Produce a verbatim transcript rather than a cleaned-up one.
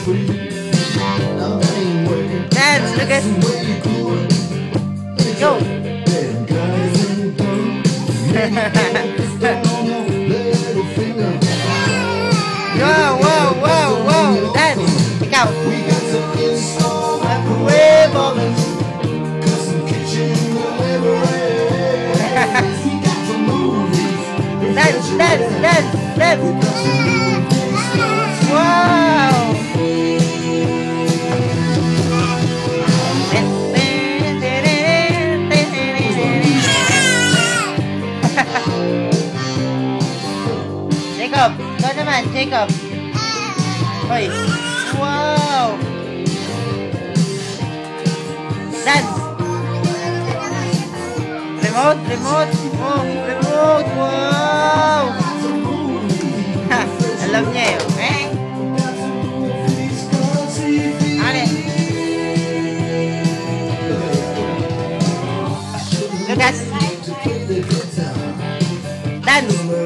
Dance, look at. Go. Wow, wow, wow, wow. Dance. Ikaw. Huevo. Dance, dance, dance, dance. Wow. Jacob, ikaw naman, Jacob. Hoy. Wow. Dance. Remote, remote. Oh, remote. Wow. Ha, alam niya yun. Eh? Ano? Lucas. Dance.